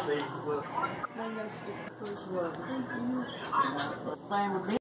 Maybe that's just the first one. Staying with me.